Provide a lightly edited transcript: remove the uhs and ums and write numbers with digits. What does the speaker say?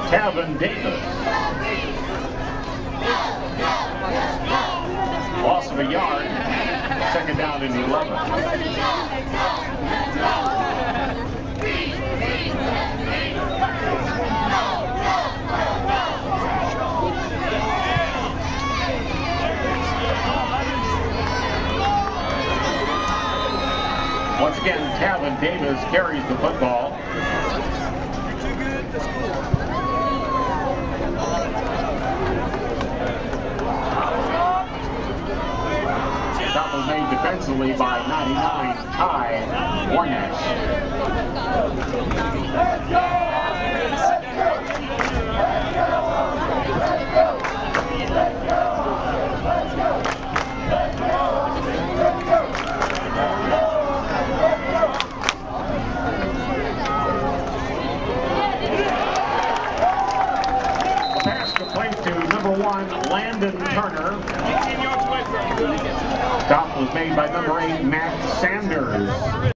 Davis. Loss of a yard. Second down and 11. Once again, Tavin Davis carries the football. That was made defensively by 99, Ty Warnash. Number 1, Landon Turner. Stop was made by number 8, Matt Sanders.